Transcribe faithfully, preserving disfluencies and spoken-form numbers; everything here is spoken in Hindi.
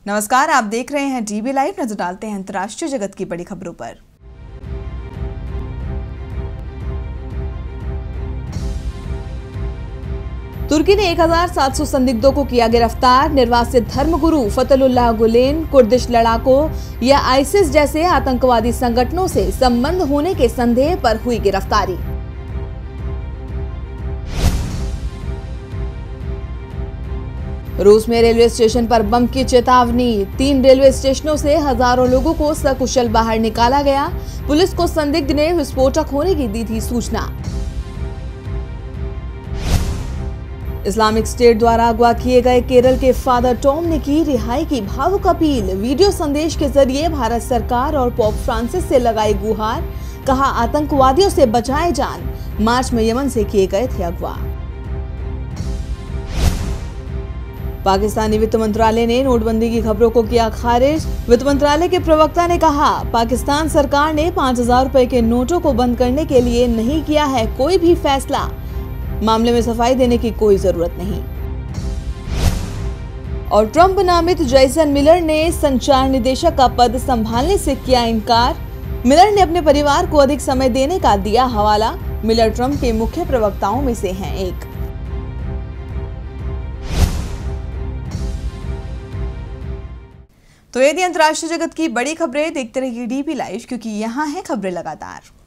नमस्कार, आप देख रहे हैं डीबी लाइव। नजर डालते हैं अंतर्राष्ट्रीय जगत की बड़ी खबरों पर। तुर्की ने एक हज़ार सात सौ संदिग्धों को किया गिरफ्तार। निर्वासित धर्मगुरु फतहुल्लाह गुलेन, कुर्दिश लड़ाकों या आईसिस जैसे आतंकवादी संगठनों से संबंध होने के संदेह पर हुई गिरफ्तारी। रूस में रेलवे स्टेशन पर बम की चेतावनी। तीन रेलवे स्टेशनों से हजारों लोगों को सकुशल बाहर निकाला गया। पुलिस को संदिग्ध ने विस्फोटक होने की दी थी सूचना। इस्लामिक स्टेट द्वारा अगवा किए गए केरल के फादर टॉम ने की रिहाई की भावुक अपील। वीडियो संदेश के जरिए भारत सरकार और पोप फ्रांसिस से लगाई गुहार। कहा, आतंकवादियों से बचाए जान। मार्च में यमन से किए गए थे अगवा। पाकिस्तानी वित्त मंत्रालय ने नोटबंदी की खबरों को किया खारिज। वित्त मंत्रालय के प्रवक्ता ने कहा, पाकिस्तान सरकार ने पांच हजार रुपए के नोटों को बंद करने के लिए नहीं किया है कोई भी फैसला। मामले में सफाई देने की कोई जरूरत नहीं। और ट्रंप नामित जैसन मिलर ने संचार निदेशक का पद संभालने से किया इनकार। मिलर ने अपने परिवार को अधिक समय देने का दिया हवाला। मिलर ट्रंप के मुख्य प्रवक्ताओं में से हैं एक। तो ये थी अंतर्राष्ट्रीय जगत की बड़ी खबरें। देखते रहिए डीबी लाइव, क्योंकि यहाँ है खबरें लगातार।